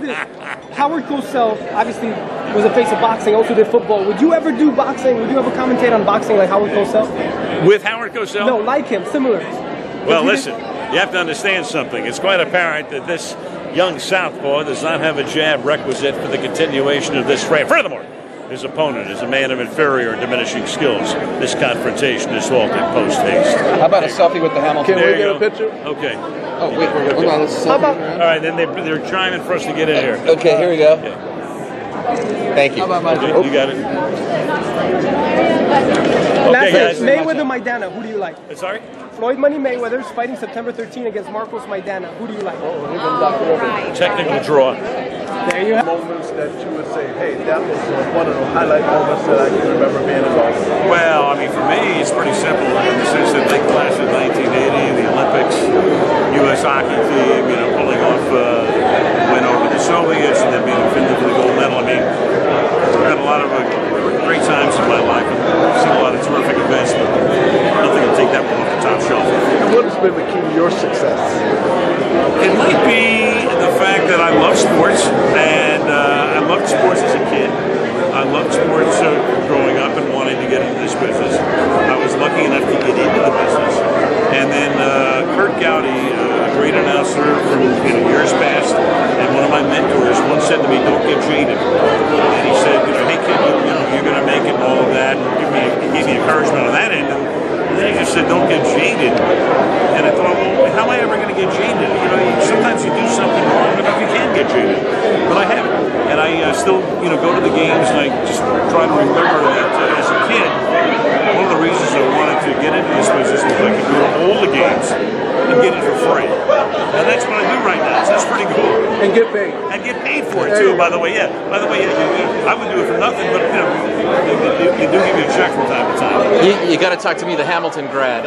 this. Howard Cosell obviously was a face of boxing, also did football. Would you ever do boxing? Would you ever commentate on boxing like Howard Cosell? With Howard Cosell? No, like him, similar. Well, listen, you have to understand something. It's quite apparent that this young southpaw does not have a jab requisite for the continuation of this frame. Furthermore, his opponent is a man of inferior and diminishing skills. This confrontation is halted post-haste. How about a selfie with the Hamilton? Can we get a picture? Okay. Oh, wait, hold on. Let's How about? All right, then they're chiming for us to get in here. Okay, here we go. Okay. Thank you. You got it. Last guys. Mayweather Maidana, who do you like? Sorry? Floyd Money Mayweather is fighting September 13 against Marcos Maidana. Who do you like? Technical draw. There you have Moments that you would say, hey, that was one of the highlight moments that I can remember being involved in. Well, I mean, for me, it's pretty simple in the sense that they clashed in 1980, the Olympics, U.S. hockey team, pulling off win over the Soviets and then being offended for the gold medal. I mean, I've had a lot of great times in my life and seen a lot of terrific events, but nothing will take that one off the top shelf. And what has been the key to your success? It might be the fact that I love sports, and I loved sports as a kid. I loved sports growing up and wanting to get into this business. I was lucky enough to get into the business. And then Kurt Gowdy, a great announcer from years past, and one of my mentors once said to me, "Don't get jaded." And he said, "Hey kid, you're going to make it and all of that." And he gave me encouragement on that end. And then he just said, "Don't get jaded." And I thought, well, how am I ever going to get jaded? Sometimes you do something wrong, but you can get jaded. But I haven't. And I still, go to the games, and I just try to remember that as a kid, one of the reasons I wanted to get into this business was I could go to all the games and get it for free. And that's what I do right now, so that's pretty cool. And get paid. And get paid for it, too, by the way, yeah. By the way, I would do it for nothing, but, they do give you a check from time to time. You got to talk to me, the Hamilton grad.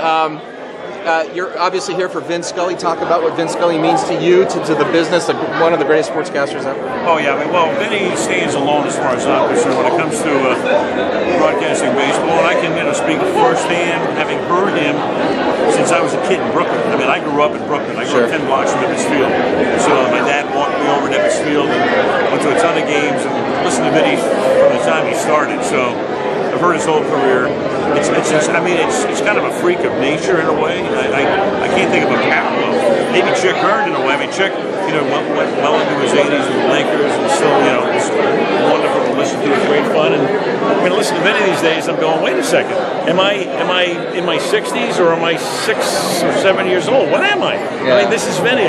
You're obviously here for Vin Scully. Talk about what Vin Scully means to you, to the business, one of the greatest sportscasters ever. Oh, yeah. Vinny stands alone as far as I'm concerned when it comes to broadcasting baseball. And I can, speak firsthand, having heard him since I was a kid in Brooklyn. I mean, I grew up in Brooklyn. I grew up 10 blocks from Ebbets Field. So my dad walked me over to Ebbets Field and went to a ton of games and listened to Vinny from the time he started. So I've heard his whole career. It's kind of a freak of nature in a way. I can't think of a parallel. Maybe Chick Hearn in a way. I mean, Chick, went well into his 80s with the Lakers, and still, it's wonderful to listen to. It's great fun. And when I listen to Vinny these days, I'm going, wait a second. Am I in my 60s or am I 6 or 7 years old? What am I? Yeah. I mean, this is Vinny.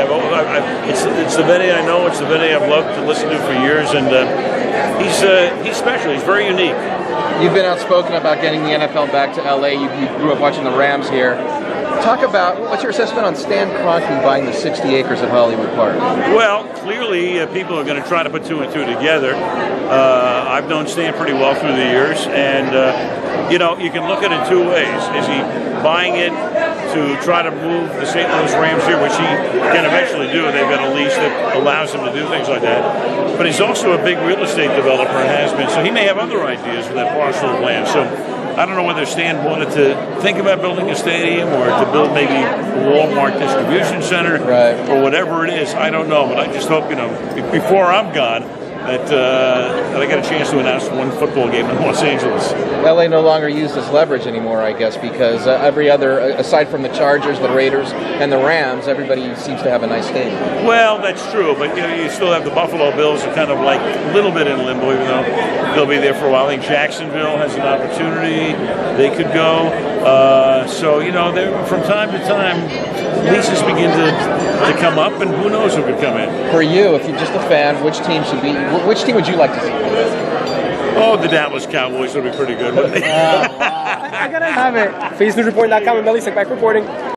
It's the Vinny I know. It's the Vinny I've loved to listen to for years, and he's special. He's very unique. You've been outspoken about getting the NFL back to LA. You grew up watching the Rams here. Talk about, what's your assessment on Stan Kroenke buying the 60 acres at Hollywood Park? Well, clearly people are going to try to put two and two together. I've known Stan pretty well through the years, and you can look at it two ways. Is he buying it to try to move the St. Louis Rams here, which he can eventually do? They've got a lease that allows him to do things like that. But he's also a big real estate developer and has been, so he may have other ideas with that parcel of land. So I don't know whether Stan wanted to think about building a stadium or to build maybe a Walmart distribution center or whatever it is. I don't know, but I just hope, before I'm gone, that I get a chance to announce one football game in Los Angeles. LA no longer used as leverage anymore, I guess, because every other, aside from the Chargers, the Raiders, and the Rams, everybody seems to have a nice stadium. Well, that's true, but you still have the Buffalo Bills are kind of like a little bit in limbo, even though they'll be there for a while. I think Jacksonville has an opportunity; they could go. So from time to time, leases begin to come up, and who knows who could come in. For you, if you're just a fan, which team would you like to see? Oh, the Dallas Cowboys would be pretty good, wouldn't they? I gotta have it. FaceNewsReport.com and Melly back reporting.